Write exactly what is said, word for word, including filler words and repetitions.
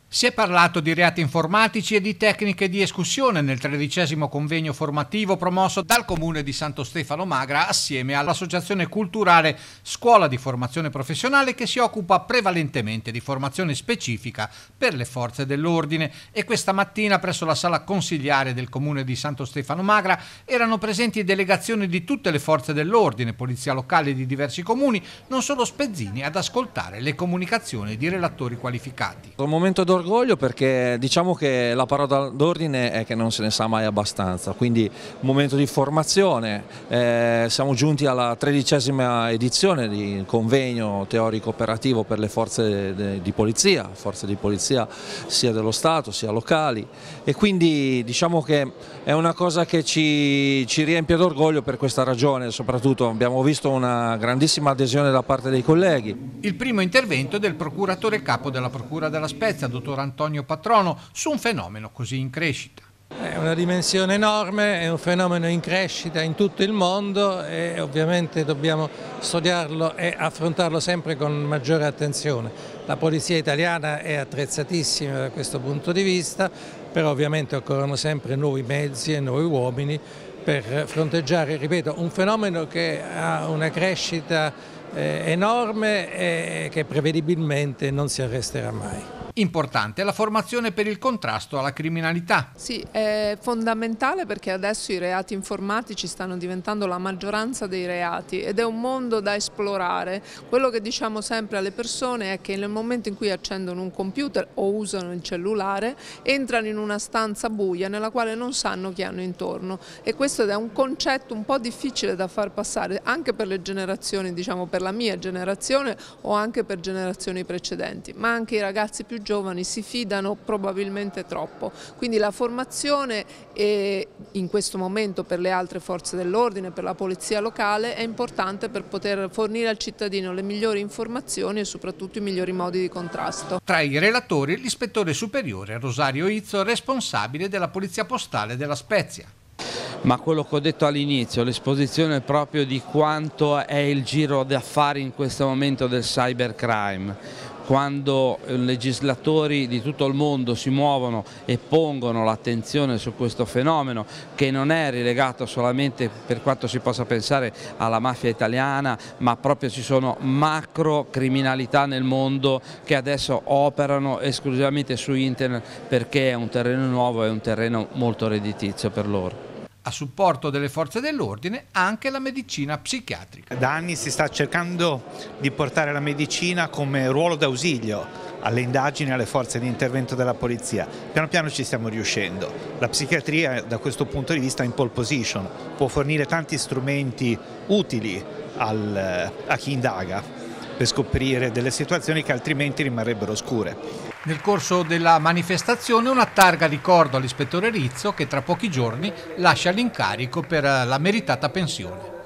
Si è parlato di reati informatici e di tecniche di escussione nel tredicesimo convegno formativo promosso dal Comune di Santo Stefano Magra assieme all'Associazione Culturale Scuola di Formazione Professionale, che si occupa prevalentemente di formazione specifica per le forze dell'ordine. E questa mattina presso la sala consigliare del Comune di Santo Stefano Magra erano presenti delegazioni di tutte le forze dell'ordine, polizia locale di diversi comuni, non solo spezzini, ad ascoltare le comunicazioni di relatori qualificati. Un momento d'orgoglio perché diciamo che la parola d'ordine è che non se ne sa mai abbastanza, quindi un momento di formazione. Eh, siamo giunti alla tredicesima edizione di convegno teorico operativo per le forze di polizia, forze di polizia sia dello Stato sia locali, e quindi diciamo che è una cosa che ci, ci riempie d'orgoglio per questa ragione. Soprattutto abbiamo visto una grandissima adesione da parte dei colleghi. Il primo intervento del procuratore capo della Procura della Spezia, dottor Antonio Patrono, su un fenomeno così in crescita. È una dimensione enorme, è un fenomeno in crescita in tutto il mondo e ovviamente dobbiamo studiarlo e affrontarlo sempre con maggiore attenzione. La polizia italiana è attrezzatissima da questo punto di vista, però ovviamente occorrono sempre nuovi mezzi e nuovi uomini per fronteggiare, ripeto, un fenomeno che ha una crescita eh, enorme e che prevedibilmente non si arresterà mai. Importante la formazione per il contrasto alla criminalità. Sì, è fondamentale perché adesso i reati informatici stanno diventando la maggioranza dei reati ed è un mondo da esplorare. Quello che diciamo sempre alle persone è che nel momento in cui accendono un computer o usano il cellulare entrano in una stanza buia nella quale non sanno chi hanno intorno, e questo è un concetto un po' difficile da far passare anche per le generazioni, diciamo per la mia generazione o anche per generazioni precedenti, ma anche i ragazzi più giovani si fidano probabilmente troppo, quindi la formazione è, in questo momento per le altre forze dell'ordine, per la polizia locale, è importante per poter fornire al cittadino le migliori informazioni e soprattutto i migliori modi di contrasto. Tra i relatori l'ispettore superiore Rosario Izzo, responsabile della Polizia Postale della Spezia. Ma quello che ho detto all'inizio, l'esposizione proprio di quanto è il giro d'affari in questo momento del cybercrime, quando legislatori di tutto il mondo si muovono e pongono l'attenzione su questo fenomeno, che non è relegato solamente, per quanto si possa pensare, alla mafia italiana, ma proprio ci sono macro criminalità nel mondo che adesso operano esclusivamente su internet perché è un terreno nuovo, è un terreno molto redditizio per loro. A supporto delle forze dell'ordine anche la medicina psichiatrica. Da anni si sta cercando di portare la medicina come ruolo d'ausilio alle indagini e alle forze di intervento della polizia. Piano piano ci stiamo riuscendo. La psichiatria da questo punto di vista è in pole position, può fornire tanti strumenti utili al, a chi indaga per scoprire delle situazioni che altrimenti rimarrebbero oscure. Nel corso della manifestazione una targa ricordo all'ispettore Rizzo, che tra pochi giorni lascia l'incarico per la meritata pensione.